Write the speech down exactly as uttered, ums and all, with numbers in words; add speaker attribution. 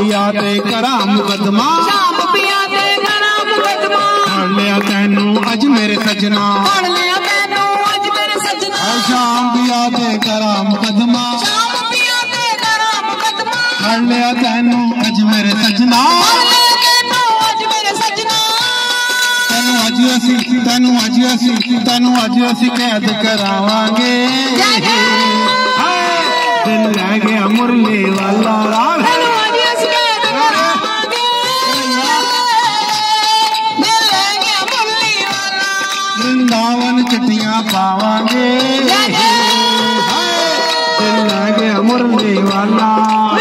Speaker 1: पिया ते करा मुकदमा,
Speaker 2: शाम पिया ते करा मुकदमा।
Speaker 1: फड़ लिया तैनू अज मेरे सजना,
Speaker 2: फड़ लिया तैनू अज मेरे सजना।
Speaker 1: शाम पिया ते करा मुकदमा,
Speaker 2: शाम पिया ते करा मुकदमा।
Speaker 1: फड़ लिया तैनू अज मेरे सजना,
Speaker 2: फड़ लिया तैनू अज मेरे सजना।
Speaker 1: तैनू अज असी तैनू अज असी तैनू अज असी कैद करावांगे। दिल लै गया मुरली वाला,
Speaker 2: तैनू अज असी कैद करावांगे। दिल लै गया मुरली वाला,
Speaker 1: वृंदावन चिट्ठियां पावांगे। दिल लै गया मुरली वाला।